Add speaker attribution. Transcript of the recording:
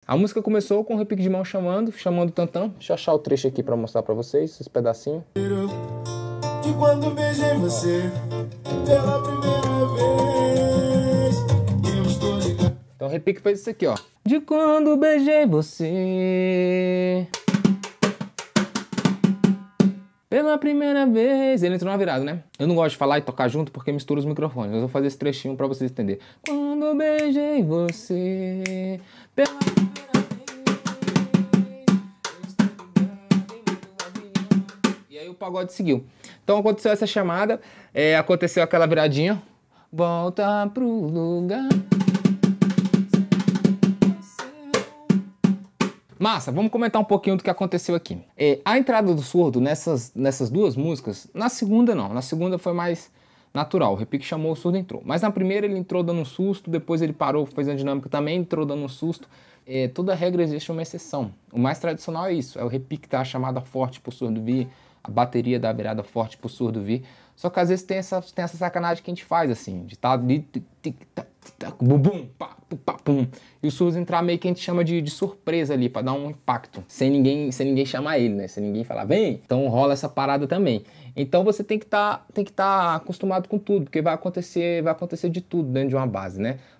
Speaker 1: A música começou com o repique de mão chamando o tantã. Deixa eu achar o trecho aqui pra mostrar pra vocês, esses pedacinhos.
Speaker 2: De quando beijei você pela primeira vez, eu estou ligado.
Speaker 1: Então o repique fez isso aqui, ó. De quando beijei você pela primeira vez. Ele entrou na virada, né? Eu não gosto de falar e tocar junto porque mistura os microfones. Eu vou fazer esse trechinho pra vocês entenderem. Quando beijei você pela primeira vez. E aí o pagode seguiu. Então aconteceu essa chamada, aconteceu aquela viradinha. Volta pro lugar. Massa, vamos comentar um pouquinho do que aconteceu aqui. A entrada do surdo nessas duas músicas, na segunda não, na segunda foi mais natural, o repique chamou, o surdo entrou. Mas na primeira ele entrou dando um susto, depois ele parou, fez a dinâmica também, entrou dando um susto. Toda regra existe uma exceção. O mais tradicional é isso, é o repique dar a chamada forte pro surdo vir, a bateria da virada forte pro surdo vir. Só que às vezes tem essa sacanagem que a gente faz, assim, de estar ali, bum, pá, pum. E o surdo entrar meio que a gente chama de surpresa ali, pra dar um impacto, sem ninguém chamar ele, né? Sem ninguém falar, vem! Então rola essa parada também. Então você tem que tá acostumado com tudo, porque vai acontecer de tudo dentro de uma base, né?